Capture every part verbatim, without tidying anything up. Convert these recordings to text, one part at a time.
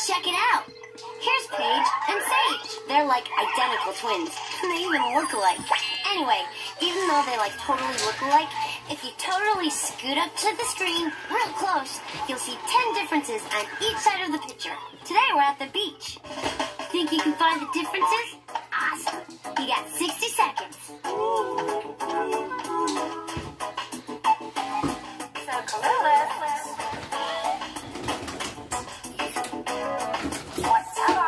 Check it out. Here's Paige and Sage. They're like identical twins, and they even look alike. Anyway, even though they like totally look alike, if you totally scoot up to the screen real close, you'll see ten differences on each side of the picture. Today we're at the beach. Think you can find the differences? Awesome. You got sixty seconds. So clueless. What's up?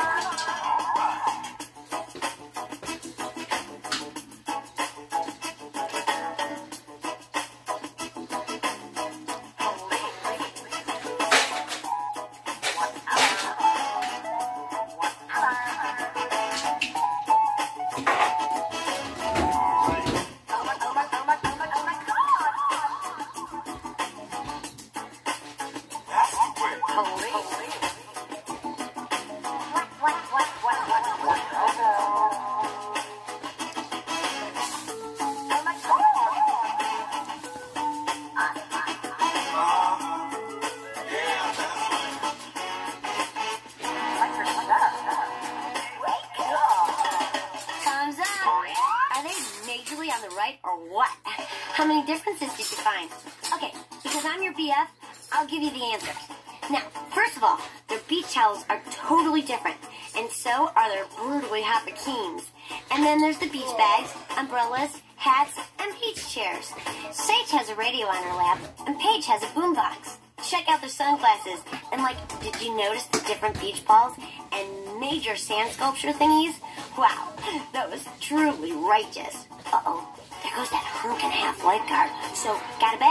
On the right or what? How many differences did you find? Okay, because I'm your B F, I'll give you the answers. Now, first of all, their beach towels are totally different, and so are their brutally hot bikinis. And then there's the beach bags, umbrellas, hats, and beach chairs. Sage has a radio on her lap, and Paige has a boombox. Check out their sunglasses, and like, did you notice the different beach balls and major sand sculpture thingies? Wow, that was truly righteous. Uh-oh, there goes that hunk and a half lifeguard. So, gotta bet